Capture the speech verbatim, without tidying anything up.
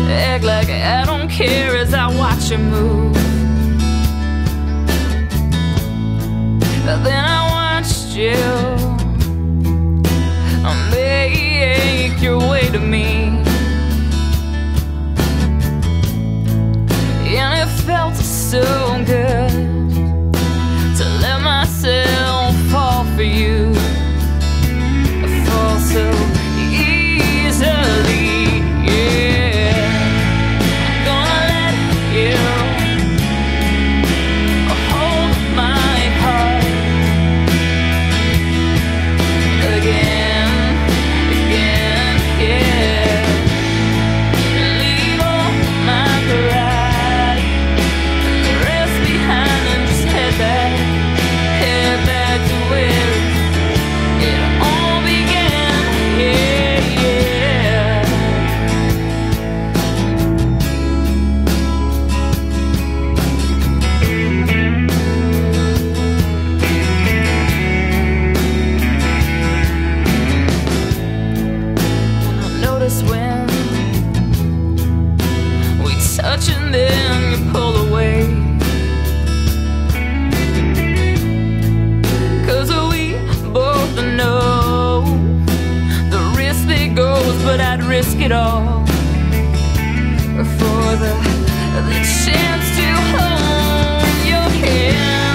act like I don't care as I watch you move. Then I watched you make your way to me, and it felt so good to let myself fall for you, fall so easily. Yeah, I'm gonna let you hold my heart again, again, yeah. Leave all my pride and the rest behind and just head back, head back to where it all began, yeah, yeah. I notice when we touch and then you pull away, 'cause we both know the risk that goes, but I'd risk it all for the, the chance to hold your hand.